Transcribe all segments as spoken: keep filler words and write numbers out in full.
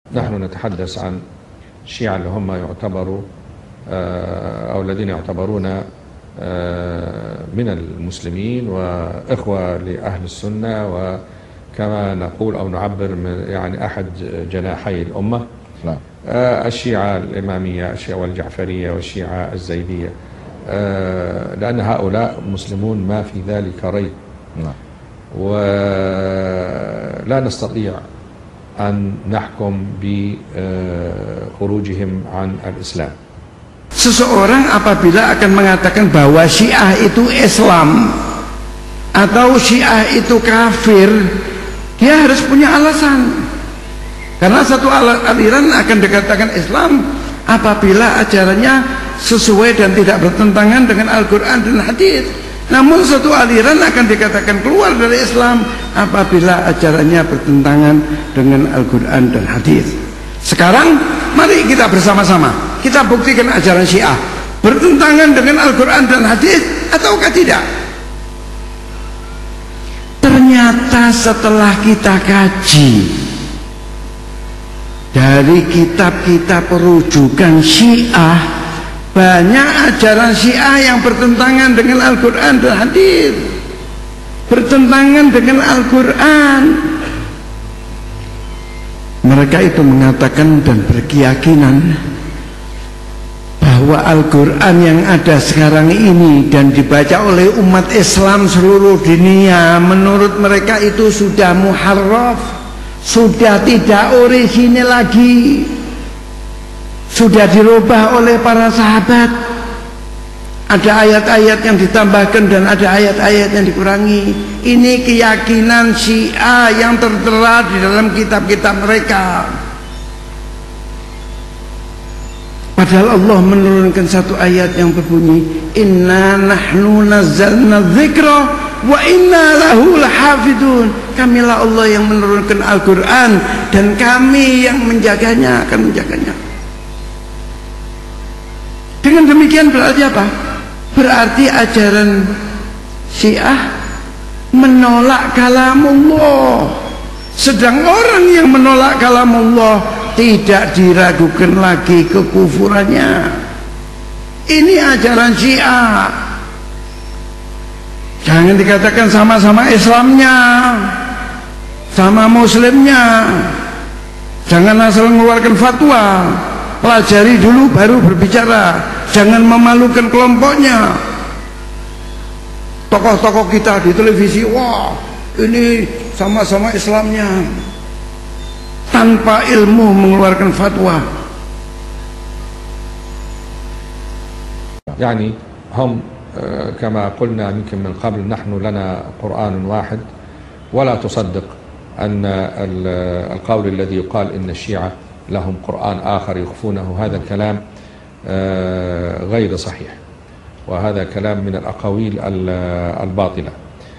نحن نتحدث عن الشيعة اللي هم يعتبروا أو الذين يعتبرون من المسلمين وإخوة لأهل السنة، وكما نقول أو نعبر يعني أحد جناحي الأمة. نعم. الشيعة الإمامية، الشيعة والجعفرية والشيعة الزيدية، لأن هؤلاء مسلمون ما في ذلك ريب. نعم. ولا نستطيع أن نحكم بخروجهم عن الإسلام. Seseorang apabila akan mengatakan bahwa Syiah itu Islam atau Syiah itu kafir, dia harus punya alasan. Karena satu aliran akan dikatakan Islam apabila ajarannya sesuai dan tidak bertentangan dengan Al-Quran dan hadis. Namun satu aliran akan dikatakan keluar dari Islam apabila ajarannya bertentangan dengan Al-Quran dan hadis. Sekarang mari kita bersama-sama kita buktikan ajaran Syiah bertentangan dengan Al-Quran dan hadis ataukah tidak. Ternyata setelah kita kaji dari kitab-kitab rujukan Syiah, banyak ajaran Syiah yang bertentangan dengan Al-Quran dan hadis, bertentangan dengan Al-Quran. Mereka itu mengatakan dan berkeyakinan bahwa Al-Quran yang ada sekarang ini dan dibaca oleh umat Islam seluruh dunia, menurut mereka itu sudah muharraf, sudah tidak orisinil lagi, sudah dirubah oleh para sahabat. Ada ayat-ayat yang ditambahkan dan ada ayat-ayat yang dikurangi. Ini keyakinan Syiah yang tertera di dalam kitab-kitab mereka. Padahal Allah menurunkan satu ayat yang berbunyi, Inna nahnu nazzalna dzikra wa inna lahu lahafidun. Kamilah Allah yang menurunkan Al-Quran dan kami yang menjaganya, akan menjaganya. Dengan demikian berarti apa? Berarti ajaran Syiah menolak kalamullah. Sedang orang yang menolak kalamullah tidak diragukan lagi kekufurannya. Ini ajaran Syiah. Jangan dikatakan sama-sama Islamnya, sama Muslimnya. Jangan asal mengeluarkan fatwa. Pelajari dulu baru berbicara. Jangan memalukan kelompoknya. Tokoh-tokoh kita di televisi, wah ini sama-sama Islamnya, tanpa ilmu mengeluarkan fatwa. يعني هم كما قلنا يمكن من قبل نحن لنا قرآن واحد، ولا تصدق أن القول الذي يقال إن الشيعة لهم قرآن آخر يخفونه. هذا الكلام غير صحيح، وهذا كلام من الأقاويل الباطلة.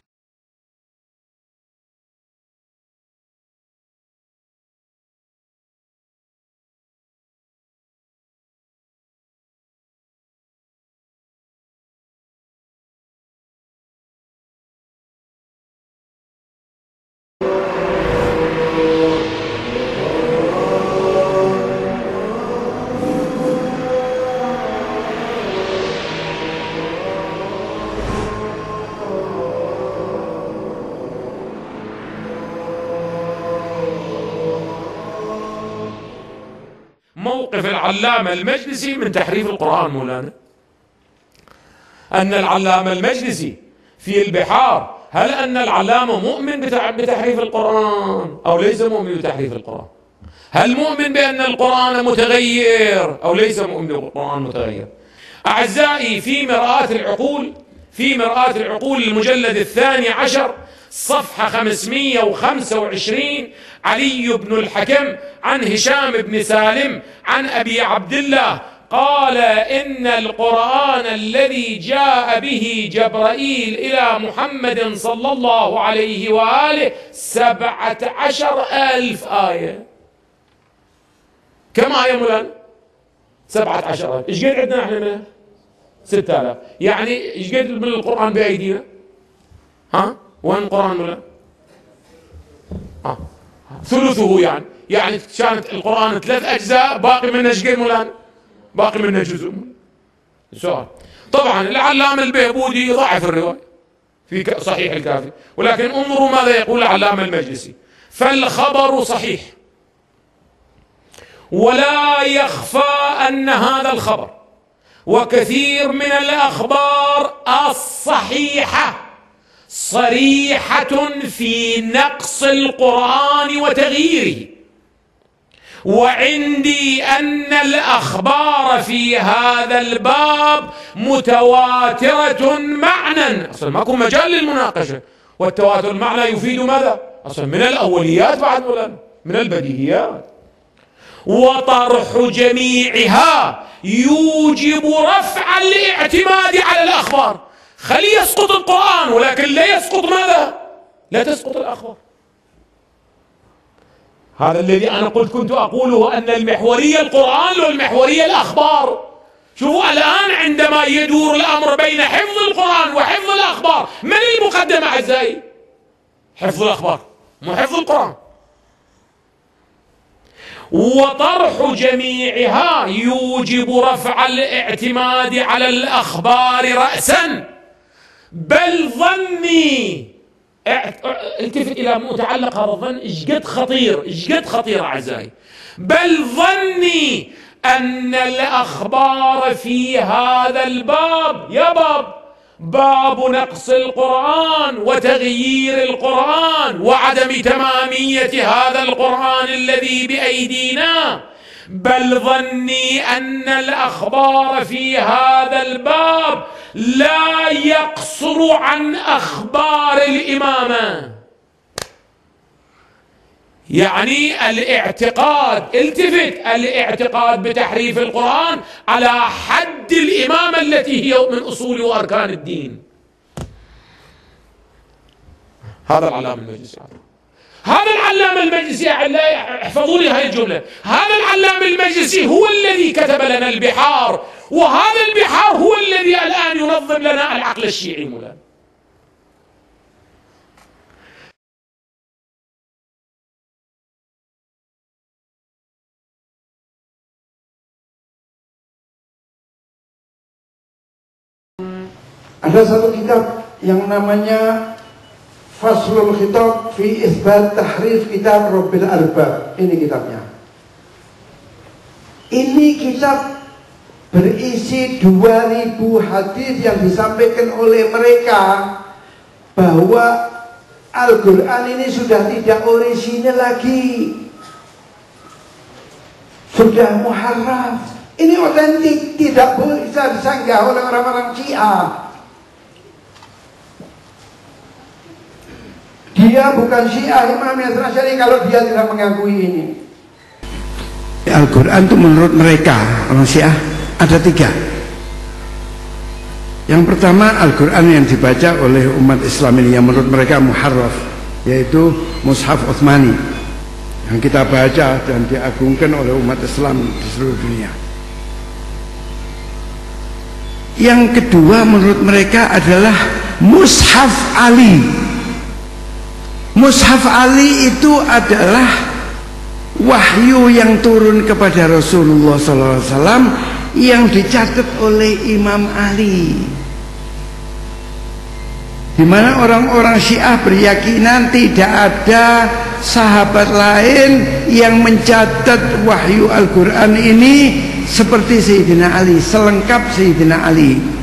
موقف العلامة المجلسي من تحريف القرآن مولانا، أن العلامة المجلسي في البحار، هل أن العلامة مؤمن بتحريف القرآن أو ليس مؤمن بتحريف القرآن؟ هل مؤمن بأن القرآن متغير أو ليس مؤمن بالقرآن متغير؟ أعزائي، في مرآة العقول، في مرآة العقول المجلد الثاني عشر صفحة خمسمئة وخمسة وعشرين، علي بن الحكم عن هشام بن سالم عن أبي عبد الله قال إن القرآن الذي جاء به جبرائيل إلى محمد صلى الله عليه وآله سبعة عشر ألف آية. كم آية مولانا؟ سبعة عشر ألف. إيش قد عندنا احنا منها؟ ستة آلاف. يعني إيش قد من القرآن بأيدينا؟ ها؟ وين القرآن مولانا؟ آه. ثلثه يعني يعني كانت القرآن ثلاث أجزاء، باقي منه ايش قد مولانا؟ باقي منه جزء. سؤال. طبعا العلامة البيهبودي ضعف الرواية في صحيح الكافي، ولكن انظروا ماذا يقول العلامة المجلسي: فالخبر صحيح، ولا يخفى أن هذا الخبر وكثير من الأخبار الصحيحة صريحة في نقص القرآن وتغييره، وعندي أن الأخبار في هذا الباب متواترة معنى. أصلا ماكو مجال للمناقشة، والتواتر المعنى يفيد ماذا؟ أصلا من الأوليات بعد مولانا، من البديهيات. وطرح جميعها يوجب رفع الاعتماد على الأخبار. خلي يسقط القرآن، ولكن لا يسقط ماذا؟ لا تسقط الأخبار. هذا الذي أنا قلت كنت أقوله، أن المحورية القرآن والمحورية الأخبار. شوفوا الآن عندما يدور الأمر بين حفظ القرآن وحفظ الأخبار، من المقدم أعزائي؟ حفظ الأخبار مو حفظ القرآن. وطرح جميعها يوجب رفع الاعتماد على الأخبار رأسا، بل ظني، التفت إلى متعلق هذا الظن إيش قد خطير، إيش قد خطير أعزائي. بل ظني أن الأخبار في هذا الباب يا باب باب نقص القرآن وتغيير القرآن وعدم تمامية هذا القرآن الذي بأيدينا. بل ظني أن الأخبار في هذا الباب لا يقصر عن أخبار الإمامة. يعني الاعتقاد، التفت، الاعتقاد بتحريف القرآن على حد الإمامة التي هي من أصول وأركان الدين. هذا العلامة المجلسي، هذا العلامة المجلسي، احفظوا لي هاي الجملة، هذا العلامة المجلسي هو الذي كتب لنا البحار، وهذا البحار هو الذي الآن ينظم لنا العقل الشيعي مولانا. Ada satu kitab yang namanya Faslul Khitab fi Isbat Tahrif Kitab Rabbil Arbab. Ini kitabnya. Ini kitab berisi dua ribu hadis yang disampaikan oleh mereka bahwa Al-Quran ini sudah tidak orisinil lagi, sudah muharraf. Ini otentik, tidak bisa disanggah oleh orang-orang Syiah. Dia bukan Syiah Imam Hasan Asy'ari kalau dia tidak mengakui ini. Al-Quran itu menurut mereka orang Syiah ada tiga. Yang pertama, Al-Quran yang dibaca oleh umat Islam ini yang menurut mereka muharraf, yaitu Mushaf Utsmani yang kita baca dan diagungkan oleh umat Islam di seluruh dunia. Yang kedua menurut mereka adalah Mushaf Ali. Mushaf Ali itu adalah wahyu yang turun kepada Rasulullah shallallahu alaihi wasallam yang dicatat oleh Imam Ali, di mana orang-orang Syiah berkeyakinan tidak ada sahabat lain yang mencatat wahyu Al-Quran ini seperti Sayyidina Ali, selengkap Sayyidina Ali.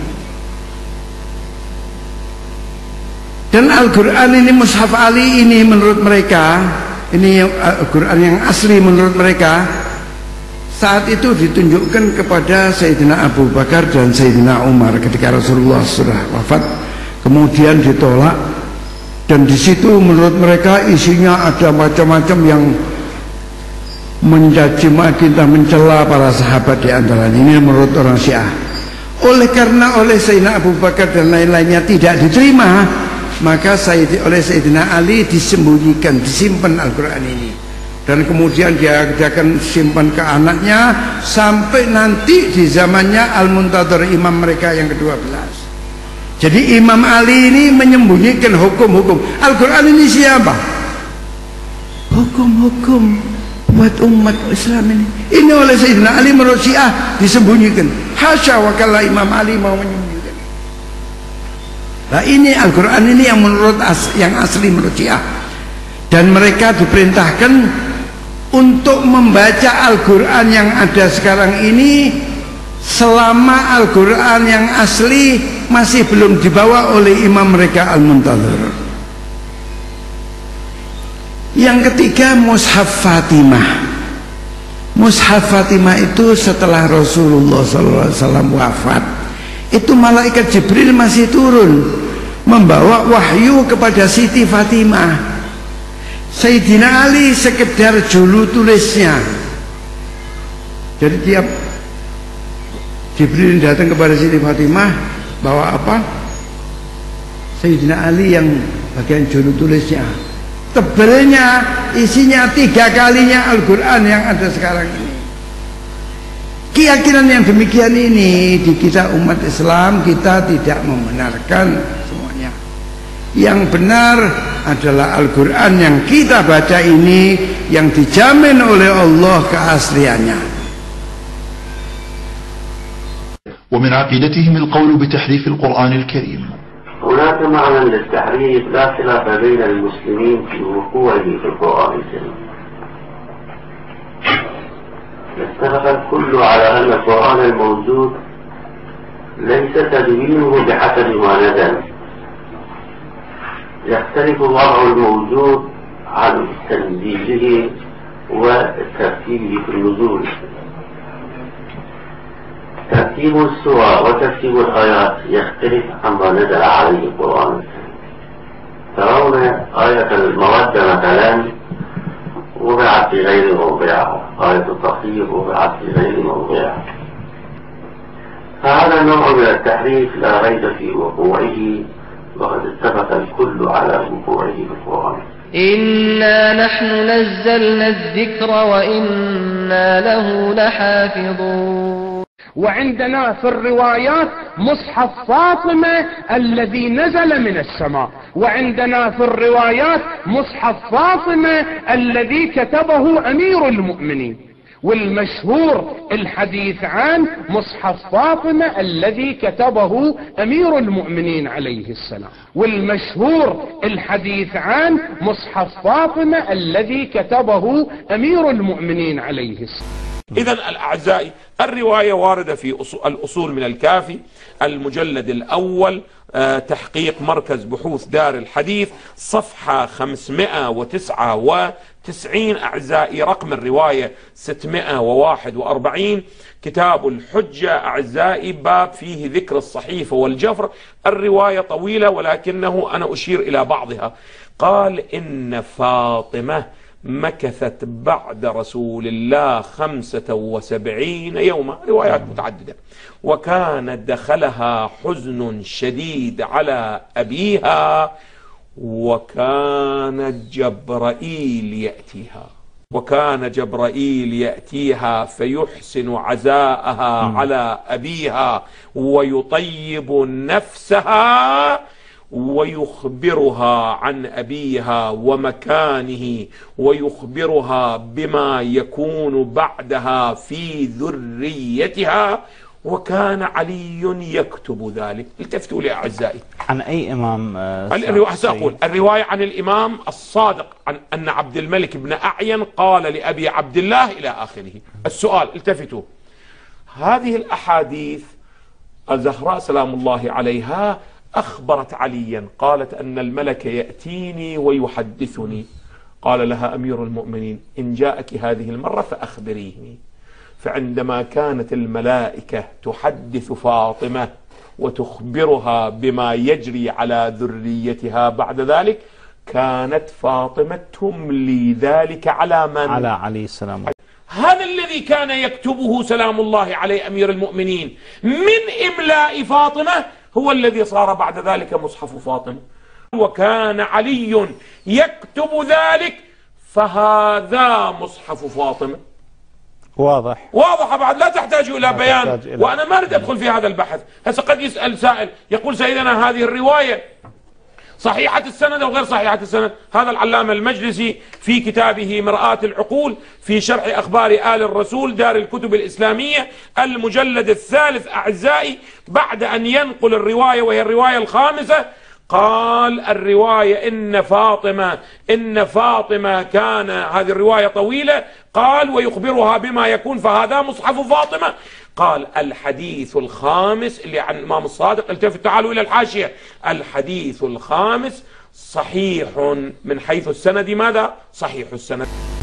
Dan Al-Quran ini, Mushaf Ali ini menurut mereka, ini Al-Quran yang asli menurut mereka, saat itu ditunjukkan kepada Sayyidina Abu Bakar dan Sayyidina Umar ketika Rasulullah sudah wafat, kemudian ditolak. Dan di situ menurut mereka isinya ada macam-macam yang mencaci maki dan mencela para sahabat di antaranya. Ini menurut orang Syiah. Oleh karena oleh Sayyidina Abu Bakar dan lain-lainnya tidak diterima, maka oleh Sayyidina Ali disembunyikan, disimpan Al-Quran ini, dan kemudian dia akan simpan ke anaknya sampai nanti di zamannya Al-Muntadhir, imam mereka yang kedua belas. Jadi Imam Ali ini menyembunyikan hukum-hukum. Al-Quran ini siapa? hukum-hukum buat umat Islam ini. Ini oleh Sayyidina Ali menurut Syiah disembunyikan. Hasya wa kalla Imam Ali mau menyembunyikan. Nah ini Al-Quran ini yang menurut as, yang asli menurut Syiah. Dan mereka diperintahkan untuk membaca Al-Quran yang ada sekarang ini selama Al-Quran yang asli masih belum dibawa oleh imam mereka Al-Muntadhir. Yang ketiga, Mushaf Fatimah. Mushaf Fatimah itu setelah Rasulullah shallallahu alaihi wasallam wafat, itu malaikat Jibril masih turun membawa wahyu kepada Siti Fatimah. Sayyidina Ali sekedar julu tulisnya. Jadi tiap Jibril datang kepada Siti Fatimah bawa apa? Sayyidina Ali yang bagian julu tulisnya. Tebelnya, isinya tiga kalinya Al-Quran yang ada sekarang ini. Keyakinan yang demikian ini di kita umat Islam, kita tidak membenarkan semuanya. Yang benar adalah Al-Quran yang kita baca ini, yang dijamin oleh Allah keasliannya. ومن عقيدتهم القول بتحريف القرآن الكريم. هناك معنى للتحريف لا خلاف بين المسلمين في وقوعه في القرآن الكريم. اتفق الكل على أن القرآن الموجود ليس تدوينه بحسب ما نزل، يختلف وضع الموجود عن تنزيله وترتيبه في النزول. ترتيب السور وترتيب الآيات يختلف عما نزل عليه القرآن. ترون آية المودة مثلا وضعت في غير موضعها، آية التطهير وضعت في غير موضعها، فهذا نوع من التحريف لا ريب في وقوعه، وقد اتفق الكل على وقوعه في القرآن. إنا نحن نزلنا الذكر وإنا له لحافظون. وعندنا في الروايات مصحف فاطمة الذي نزل من السماء، وعندنا في الروايات مصحف فاطمة الذي كتبه أمير المؤمنين، والمشهور الحديث عن مصحف فاطمة الذي كتبه أمير المؤمنين عليه السلام، والمشهور الحديث عن مصحف فاطمة الذي كتبه أمير المؤمنين عليه السلام. إذن الأعزائي، الرواية واردة في الأصول من الكافي المجلد الأول، تحقيق مركز بحوث دار الحديث، صفحة خمسمائة وتسعة وتسعين أعزائي، رقم الرواية ستمائة وواحد وأربعين، كتاب الحجة أعزائي، باب فيه ذكر الصحيفة والجفر. الرواية طويلة ولكنه أنا أشير إلى بعضها. قال إن فاطمة مكثت بعد رسول الله خمسة وسبعين يوما، روايات متعددة، وكان دخلها حزن شديد على أبيها، وكان جبرائيل يأتيها وكان جبرائيل يأتيها فيحسن عزاءها م. على أبيها ويطيب نفسها ويخبرها عن أبيها ومكانه، ويخبرها بما يكون بعدها في ذريتها، وكان علي يكتب ذلك. التفتوا لي أعزائي. عن أي إمام؟ سأقول الرواية عن الإمام الصادق، عن أن عبد الملك بن أعين قال لأبي عبد الله إلى آخره. السؤال، التفتوا، هذه الأحاديث الزهراء سلام الله عليها أخبرت عليا، قالت أن الملك يأتيني ويحدثني، قال لها أمير المؤمنين إن جاءك هذه المرة فأخبريني. فعندما كانت الملائكة تحدث فاطمة وتخبرها بما يجري على ذريتها بعد ذلك، كانت فاطمة تملي ذلك على من؟ على علي السلام. هذا الذي كان يكتبه سلام الله عليه أمير المؤمنين من إملاء فاطمة هو الذي صار بعد ذلك مصحف فاطمة، وكان علي يكتب ذلك، فهذا مصحف فاطمة. واضح واضح بعد، لا تحتاج إلى بيان، إلى وأنا ما أريد أدخل في هذا البحث. هسه قد يسأل سائل يقول سيدنا هذه الرواية صحيحة السند أو غير صحيحة السند. هذا العلامة المجلسي في كتابه مرآة العقول في شرح أخبار آل الرسول دار الكتب الإسلامية المجلد الثالث أعزائي، بعد أن ينقل الرواية وهي الرواية الخامسة، قال الرواية إن فاطمة إن فاطمة كان، هذه الرواية طويلة، قال ويخبرها بما يكون فهذا مصحف فاطمة. قال الحديث الخامس اللي عن الإمام الصادق، التفت تعالوا إلى الحاشية، الحديث الخامس صحيح من حيث السند، ماذا؟ صحيح السند.